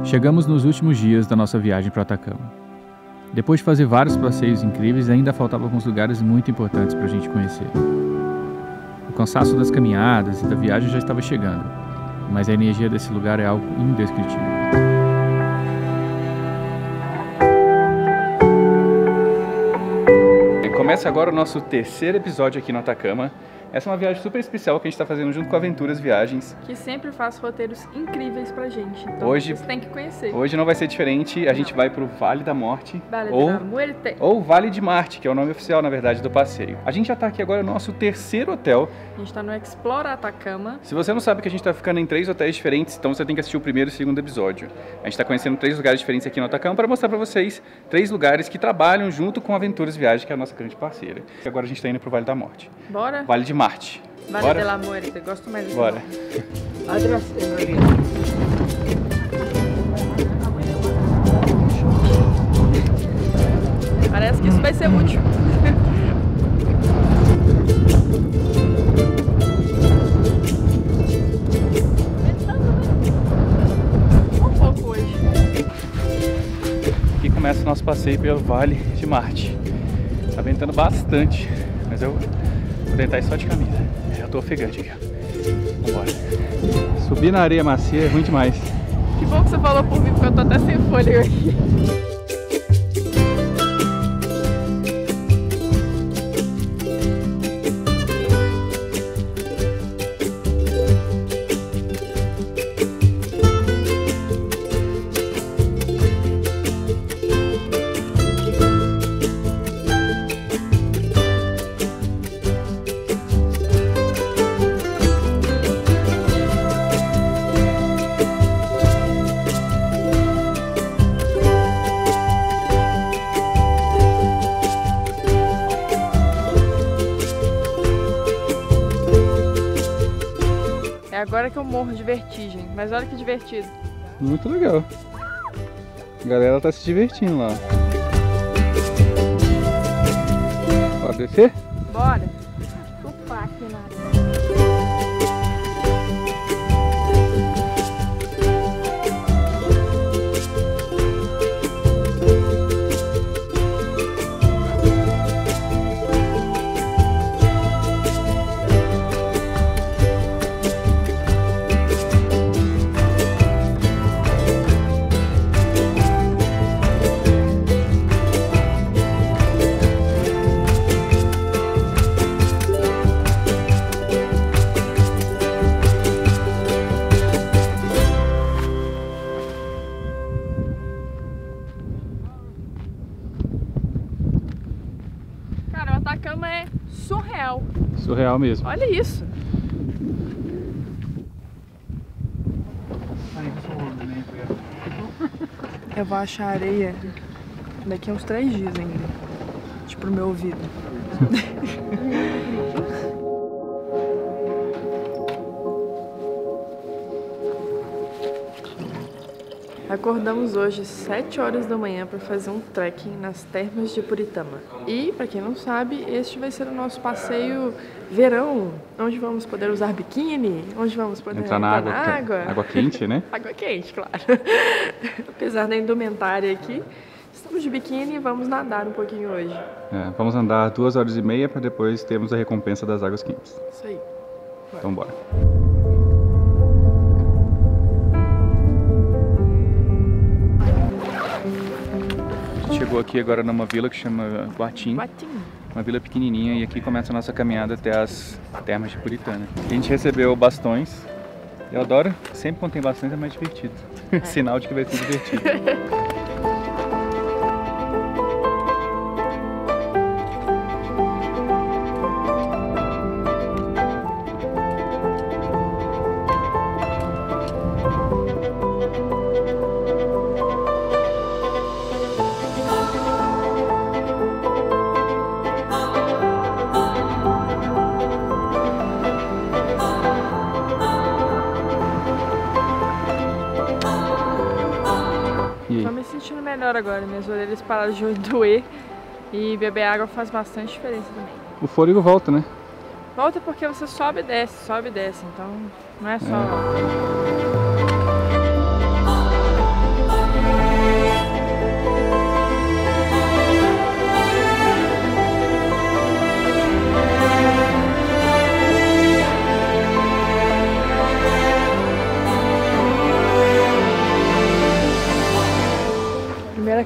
Chegamos nos últimos dias da nossa viagem para o Atacama. Depois de fazer vários passeios incríveis, ainda faltavam alguns lugares muito importantes para a gente conhecer. O cansaço das caminhadas e da viagem já estava chegando, mas a energia desse lugar é algo indescritível. Começa agora o nosso terceiro episódio aqui no Atacama. Essa é uma viagem super especial que a gente está fazendo junto com a Aventuras Viagens, que sempre faz roteiros incríveis pra gente. Então hoje, vocês têm que conhecer. Hoje não vai ser diferente, a gente vai pro Vale da Morte, ou Vale de Marte, que é o nome oficial, na verdade, do passeio. A gente já tá aqui agora no nosso terceiro hotel. A gente tá no Explora Atacama. Se você não sabe que a gente tá ficando em 3 hotéis diferentes, então você tem que assistir o primeiro e o segundo episódio. A gente tá conhecendo 3 lugares diferentes aqui no Atacama para mostrar para vocês 3 lugares que trabalham junto com a Aventuras Viagens, que é a nossa grande parceira. E agora a gente tá indo pro Vale da Morte. Bora? Vale de Marte. Vale de la Muerte, gosto mais desse Bora. Parece que isso vai ser útil. Um pouco hoje. Aqui começa o nosso passeio pelo Vale de Marte. Tá ventando bastante, mas eu vou tentar ir só de camisa. Eu tô ofegante aqui, ó. Vambora. Subir na areia macia é ruim demais. Que bom que você falou por mim, porque eu tô até sem fôlego aqui. É agora que eu morro de vertigem, mas olha que divertido. Muito legal. A galera tá se divertindo lá. Pode descer? Bora. Tupar aqui na área. A cama é surreal. Surreal mesmo. Olha isso. Eu vou achar areia daqui a uns 3 dias ainda. Tipo, pro meu ouvido. Acordamos hoje 7 horas da manhã para fazer um trekking nas termas de Puritama. E, para quem não sabe, este vai ser o nosso passeio verão, onde vamos poder usar biquíni, onde vamos poder entrar na água. Água quente, né? Água quente, claro. Apesar da indumentária aqui, estamos de biquíni e vamos nadar um pouquinho hoje. Vamos andar 2 horas e meia para depois termos a recompensa das águas quentes. Isso aí. Bora. Então bora. Chegou aqui agora numa vila que chama Guatim, uma vila pequenininha, e aqui começa a nossa caminhada até as termas de Puritana. A gente recebeu bastões, eu adoro, sempre quando tem bastões é mais divertido, sinal de que vai ser divertido. Tô me sentindo melhor agora, minhas orelhas pararam de doer e beber água faz bastante diferença também. O fôlego volta, né? Volta porque você sobe e desce, então não é só...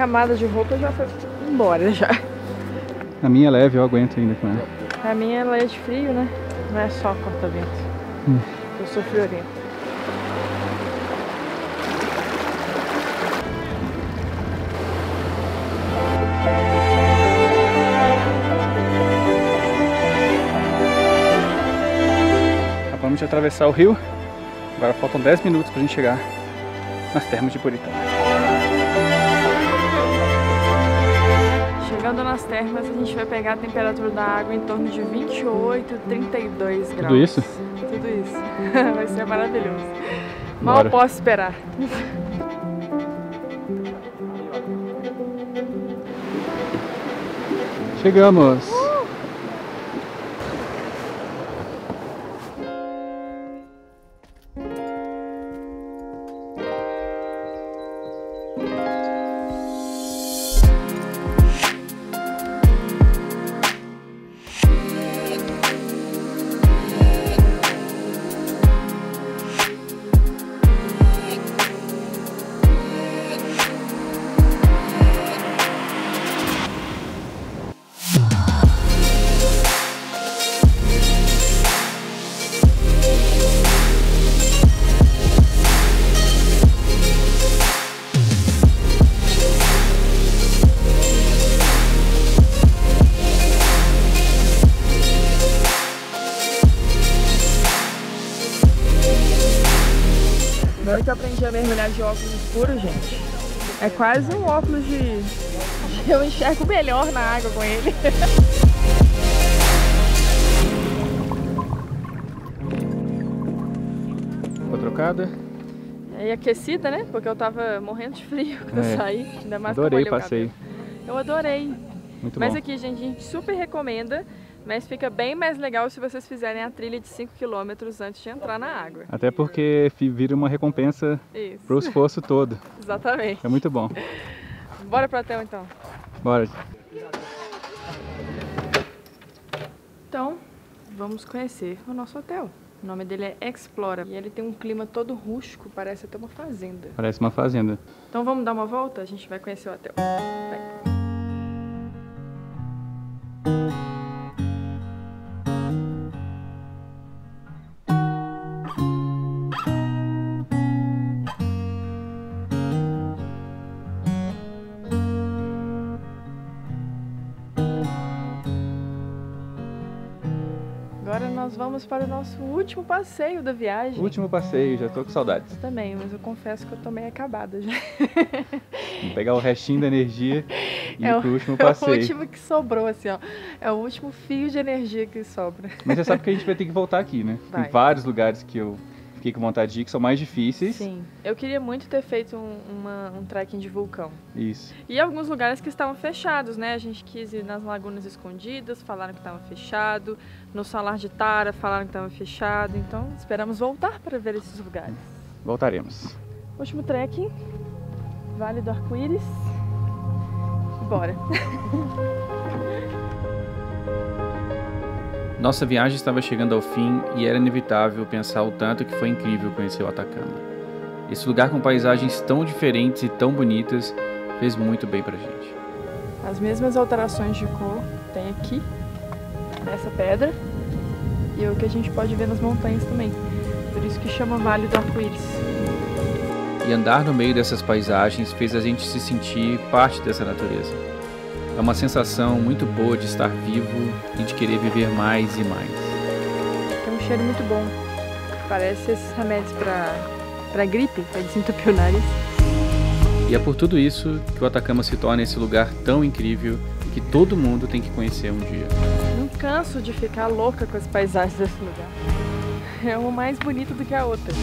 camada de roupa já foi embora já. A minha é leve, eu aguento ainda com ela. A minha ela é de frio, né? Não é só corta-vento. Eu sou friorenta. Acabamos de atravessar o rio. Agora faltam 10 minutos pra gente chegar nas termas de Puritama. Chegando nas termas, a gente vai pegar a temperatura da água em torno de 28, 32 graus. Tudo isso? Tudo isso. Vai ser maravilhoso. Mal Bora. posso esperar. Chegamos! Agora que eu aprendi a mergulhar de óculos escuros, gente, é quase um óculos de... Eu enxergo melhor na água com ele. Ficou trocada? E aquecida, né? Porque eu tava morrendo de frio quando eu saí. Ainda mais Adorei o que eu molhei passeio. cabelo. Eu adorei. Muito Mas bom. aqui, gente, a gente super recomenda. Mas fica bem mais legal se vocês fizerem a trilha de 5 km antes de entrar na água. Até porque vira uma recompensa Isso. pro esforço todo. Exatamente. É muito bom. Bora pro hotel então. Bora. Então, vamos conhecer o nosso hotel. O nome dele é Explora. E ele tem um clima todo rústico, parece até uma fazenda. Parece uma fazenda. Então vamos dar uma volta? A gente vai conhecer o hotel. Vai. Agora nós vamos para o nosso último passeio da viagem. Último passeio, já tô com saudades. Também, mas eu confesso que eu tô meio acabada já. Vamos pegar o restinho da energia e ir pro último É o passeio. último que sobrou, assim, ó. É o último fio de energia que sobra. Mas você sabe que a gente vai ter que voltar aqui, né? Vai. Tem vários lugares que eu fiquei com vontade de ir, que são mais difíceis. Sim. Eu queria muito ter feito um trekking de vulcão. Isso. E alguns lugares que estavam fechados, né? A gente quis ir nas Lagunas Escondidas, falaram que estava fechado. No Salar de Tara, falaram que estava fechado. Então, esperamos voltar para ver esses lugares. Voltaremos. Último trekking, Vale do Arco-Íris. Bora. Nossa viagem estava chegando ao fim e era inevitável pensar o tanto que foi incrível conhecer o Atacama. Esse lugar com paisagens tão diferentes e tão bonitas fez muito bem pra gente. As mesmas alterações de cor tem aqui, nessa pedra, e o que a gente pode ver nas montanhas também. Por isso que chama Vale do Arco-Íris. E andar no meio dessas paisagens fez a gente se sentir parte dessa natureza. É uma sensação muito boa de estar vivo e de querer viver mais e mais. Tem um cheiro muito bom. Parece esses remédios pra gripe, pra desentupir o nariz. E é por tudo isso que o Atacama se torna esse lugar tão incrível que todo mundo tem que conhecer um dia. Não canso de ficar louca com as paisagens desse lugar. É uma mais bonita do que a outra.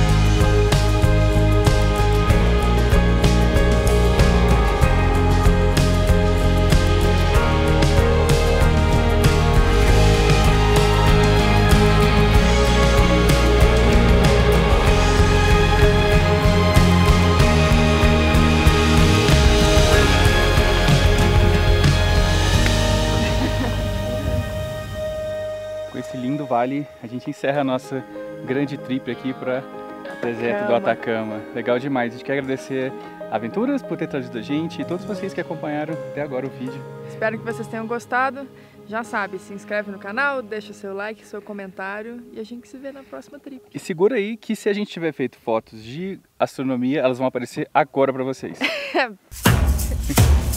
Com esse lindo vale, a gente encerra a nossa grande trip aqui para o deserto do Atacama. Legal demais. A gente quer agradecer aventuras, por ter trazido a gente e todos vocês que acompanharam até agora o vídeo. Espero que vocês tenham gostado. Já sabe, se inscreve no canal, deixa seu like, seu comentário e a gente se vê na próxima trip. E segura aí que se a gente tiver feito fotos de astronomia, elas vão aparecer agora pra vocês.